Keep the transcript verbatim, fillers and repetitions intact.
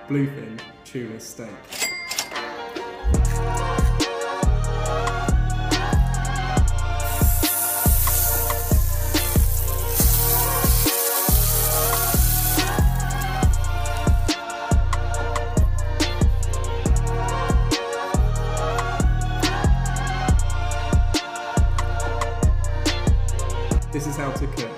Bluefin Tuna Steak. This is how to cook